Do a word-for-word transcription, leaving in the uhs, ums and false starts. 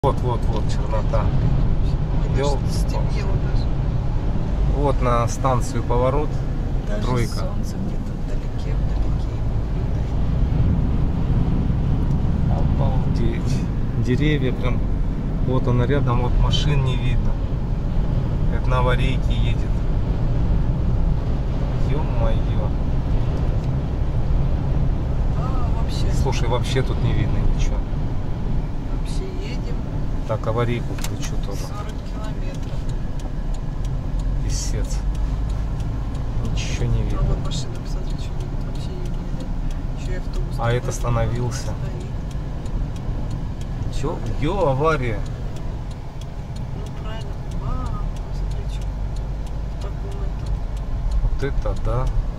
Вот, вот, вот чернота. Ёл- Стемнело даже. Вот на станцию поворот. Даже Тройка. солнце где-то вдалеке, вдалеке. Обалдеть. Деревья прям. Вот он рядом, вот машин не видно. Как на аварийке едет. Ё-моё. А, вообще. Слушай, вообще тут не видно ничего. Вообще едем Так, аварийку включу тоже. сорок километров. Писец. Ничего не А видно. вот машина, посмотри, что едет. Вообще ее не видно. Еще и автобус. А это остановился. Стоит. Чё? Ё, авария. Ну правильно. А, посмотри, что. В таком этом. Вот это да.